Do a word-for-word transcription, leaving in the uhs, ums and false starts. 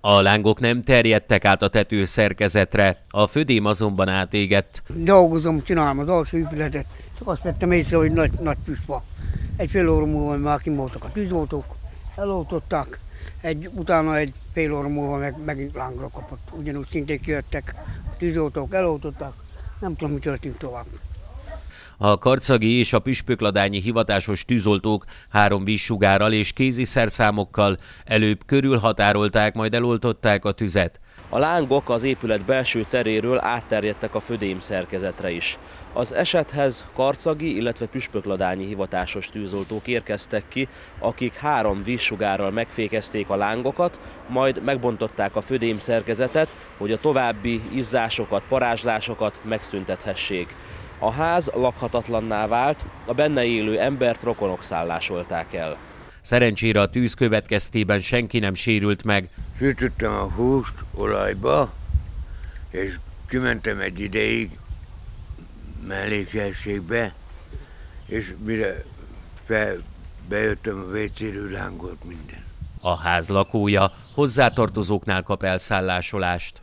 A lángok nem terjedtek át a tetőszerkezetre, a födém azonban átégett. Dolgozom, csinálom az alsó épületet, csak azt vettem észre, hogy nagy, nagy püspfa. Egy fél óra múlva már kimoltak a tűzoltók, eloltották, egy, utána egy fél óra múlva meg, megint lángra kapott. Ugyanúgy szintén kijöttek, a tűzoltók eloltották, nem tudom, mi történt tovább. A karcagi és a püspökladányi hivatásos tűzoltók három vízsugárral és kéziszerszámokkal előbb körülhatárolták, majd eloltották a tüzet. A lángok az épület belső teréről átterjedtek a födém szerkezetre is. Az esethez karcagi, illetve püspökladányi hivatásos tűzoltók érkeztek ki, akik három vízsugárral megfékezték a lángokat, majd megbontották a födém szerkezetet, hogy a további izzásokat, parázslásokat megszüntethessék. A ház lakhatatlanná vált, a benne élő embert rokonok szállásolták el. Szerencsére a tűz következtében senki nem sérült meg. Sütöttem a húst olajba, és kimentem egy ideig mellékhelyiségbe, és mire fel, bejöttem a vécéről, lángolt minden. A ház lakója hozzátartozóknál kap elszállásolást.